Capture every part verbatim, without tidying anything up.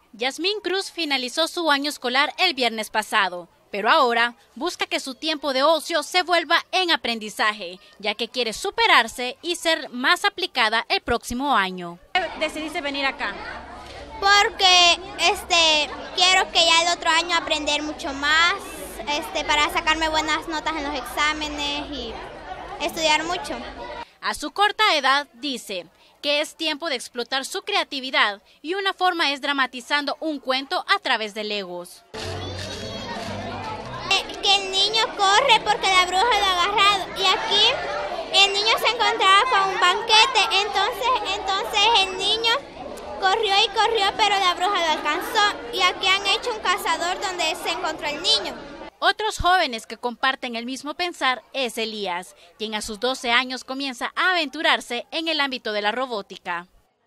Yasmín Cruz finalizó su año escolar el viernes pasado, pero ahora busca que su tiempo de ocio se vuelva en aprendizaje, ya que quiere superarse y ser más aplicada el próximo año. ¿Decidiste venir acá? Porque este, quiero que ya el otro año aprender mucho más, este, para sacarme buenas notas en los exámenes y estudiar mucho. A su corta edad dice que es tiempo de explotar su creatividad y una forma es dramatizando un cuento a través de legos. Que el niño corre porque la bruja lo ha agarrado y aquí el niño se encontraba con un banquete, entonces, entonces el niño corrió y corrió pero la bruja lo alcanzó y aquí han hecho un cazador donde se encontró el niño. Otros jóvenes que comparten el mismo pensar es Elías, quien a sus doce años comienza a aventurarse en el ámbito de la robótica.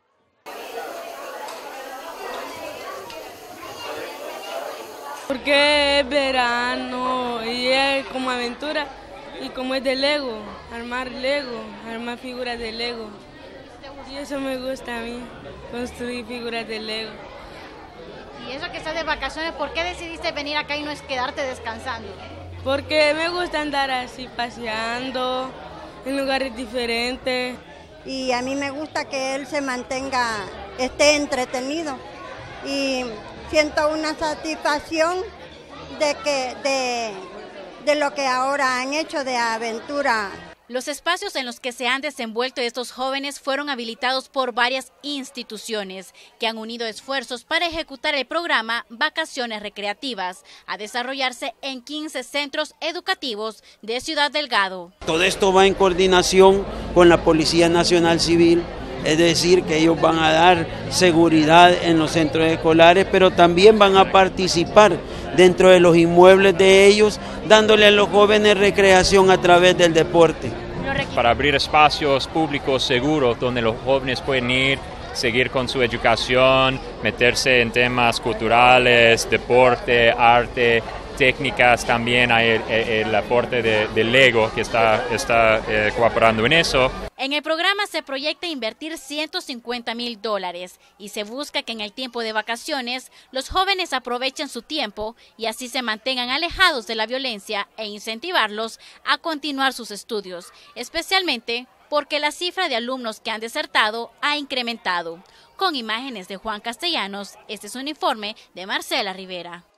Porque es verano y es como aventura y como es de Lego, armar Lego, armar figuras de Lego. Y eso me gusta a mí, construir figuras de Lego. Y eso que estás de vacaciones, ¿por qué decidiste venir acá y no es quedarte descansando? Porque me gusta andar así paseando en lugares diferentes. Y a mí me gusta que él se mantenga, esté entretenido. Y siento una satisfacción de, que, de, de lo que ahora han hecho de aventura. Los espacios en los que se han desenvuelto estos jóvenes fueron habilitados por varias instituciones que han unido esfuerzos para ejecutar el programa Vacaciones Recreativas, a desarrollarse en quince centros educativos de Ciudad Delgado. Todo esto va en coordinación con la Policía Nacional Civil, es decir, que ellos van a dar seguridad en los centros escolares, pero también van a participar dentro de los inmuebles de ellos, dándole a los jóvenes recreación a través del deporte. Para abrir espacios públicos seguros donde los jóvenes pueden ir, seguir con su educación, meterse en temas culturales, deporte, arte, técnicas, también hay el, el, el aporte de, de Lego que está, está eh, cooperando en eso. En el programa se proyecta invertir ciento cincuenta mil dólares y se busca que en el tiempo de vacaciones los jóvenes aprovechen su tiempo y así se mantengan alejados de la violencia e incentivarlos a continuar sus estudios, especialmente porque la cifra de alumnos que han desertado ha incrementado. Con imágenes de Juan Castellanos, este es un informe de Marcela Rivera.